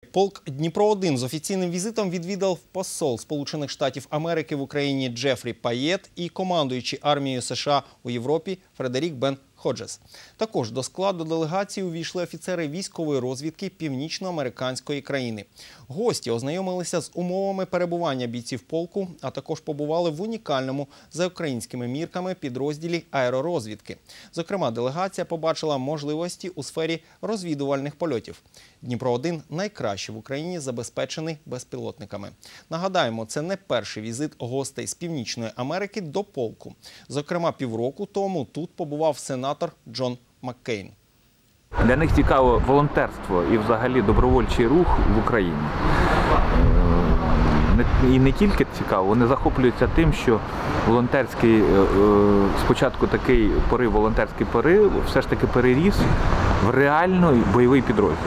Полк Дніпро-1 з офіційним візитом відвідав посол Сполучених Штатів Америки в Україні Джефрі Паєт і командуючий армією США у Європі Фредерік Бен Ходжес. Також до складу делегації увійшли офіцери військової розвідки північноамериканської країни. Гості ознайомилися з умовами перебування бійців полку, а також побували в унікальному за українськими мірками підрозділі аеророзвідки. Зокрема, делегація побачила можливості у сфері розвідувальних польотів. Дніпро-1 найкраще в Україні забезпечений безпілотниками. Нагадаємо, це не перший візит гостей з Північної Америки до полку. Зокрема, півроку тому тут побував сенатор Джон Маккейн. Для них цікаво волонтерство і взагалі добровольчий рух в Україні. І не тільки цікаво, вони захоплюються тим, що волонтерський, спочатку такий порив, волонтерський порив, все ж таки переріс в реальний бойовий підрозділ.